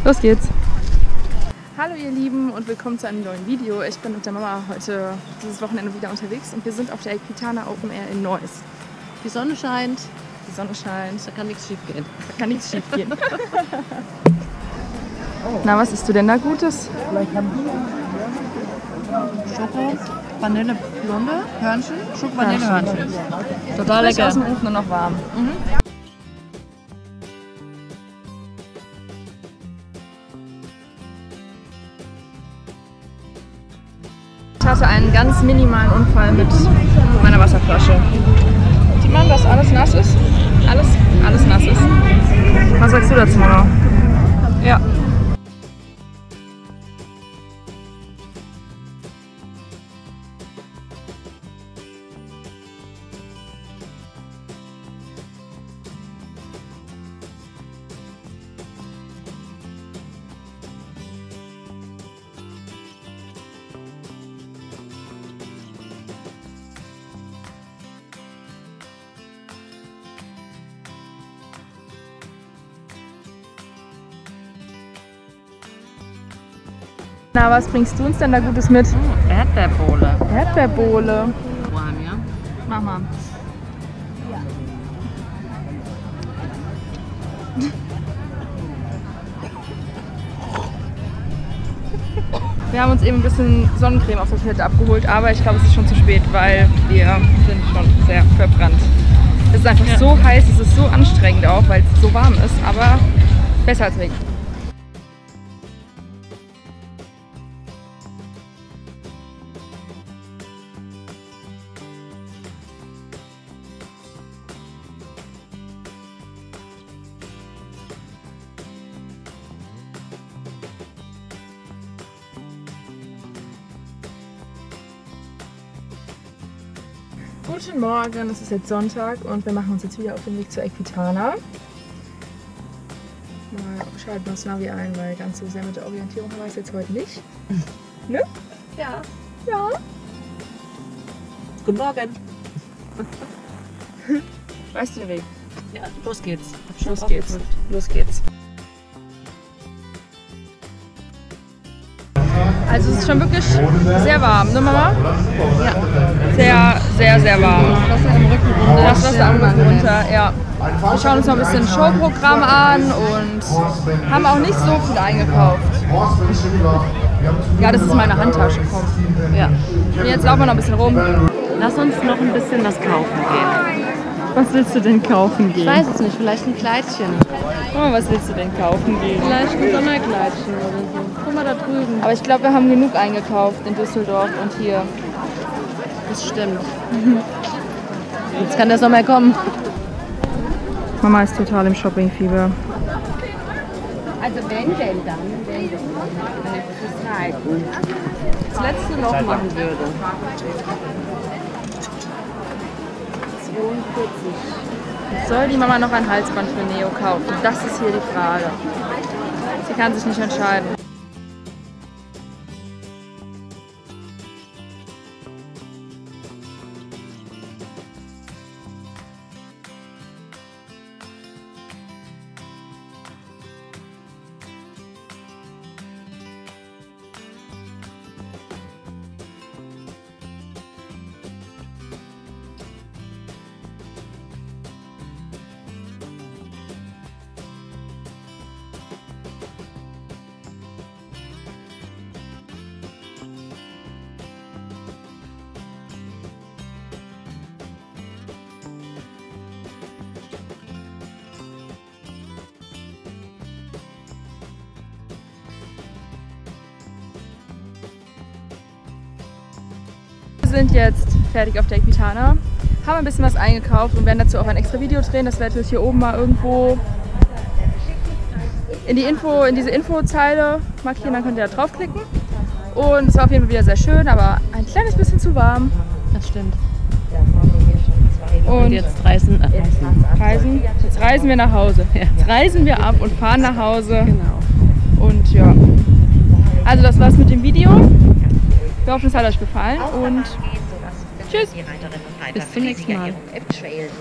Los geht's! Hallo ihr Lieben und willkommen zu einem neuen Video. Ich bin mit der Mama heute dieses Wochenende wieder unterwegs und wir sind auf der Equitana Open Air in Neuss. Die Sonne scheint. Die Sonne scheint. Da kann nichts schief gehen. Da kann nichts schief gehen. Na, was isst du denn da Gutes? Schoko, Vanille, Blonde, Hörnchen, Schoko, Vanille, Hörnchen. Total Frisch lecker. aus dem Ofen und noch warm. Ich hatte einen ganz minimalen Unfall mit meiner Wasserflasche. Sieht man, dass alles nass ist? Alles nass ist. Was sagst du dazu, Mama? Ja. Na, was bringst du uns denn da Gutes mit? Erdbeerbohle. Erdbeerbohle. Warm, ja? Mach mal. Wir haben uns eben ein bisschen Sonnencreme auf der Toilette abgeholt, aber ich glaube, es ist schon zu spät, weil wir sind schon sehr verbrannt. Es ist einfach so heiß, es ist so anstrengend auch, weil es so warm ist, aber besser als Regen. Guten Morgen, es ist jetzt Sonntag und wir machen uns jetzt wieder auf den Weg zur Equitana. Mal schalten wir das Navi ein, weil ganz so sehr mit der Orientierung haben wir es jetzt heute nicht. Ne? Ja. Ja. Guten Morgen. Weißt du den Weg? Ja, los geht's. Los geht's. Los geht's. Also es ist schon wirklich sehr warm, ne Mama? Ja. Sehr, sehr, sehr warm. Das Wasser im Rücken runter. Das Wasser am Rücken runter, ja. Wir schauen uns noch ein bisschen Showprogramm an und haben auch nicht so viel eingekauft. Ja, das ist meine Handtasche, komm. Ja. Und jetzt laufen wir noch ein bisschen rum. Lass uns noch ein bisschen was kaufen gehen. Was willst du denn kaufen Ich gehen? weiß es nicht, vielleicht ein Kleidchen. Mama, was willst du denn kaufen gehen? Vielleicht ein Sommerkleidchen oder so. Guck mal da drüben. Aber ich glaube, wir haben genug eingekauft in Düsseldorf und hier. Das stimmt. Jetzt kann der Sommer kommen. Mama ist total im Shoppingfieber. Also wenn denn dann, wenn es halt. Das letzte noch machen würde. 42. Soll die Mama noch ein Halsband für Neo kaufen? Das ist hier die Frage. Sie kann sich nicht entscheiden. Wir sind jetzt fertig auf der Equitana, haben ein bisschen was eingekauft und werden dazu auch ein extra Video drehen. Das werde ich hier oben mal irgendwo in diese Infozeile markieren, dann könnt ihr da draufklicken. Und es war auf jeden Fall wieder sehr schön, aber ein kleines bisschen zu warm. Das stimmt. Und jetzt reisen wir nach Hause. Jetzt reisen wir ab und fahren nach Hause. Genau. Und ja, also das war's mit dem Video. Wir hoffen, es hat euch gefallen und tschüss. Bis zum nächsten Mal.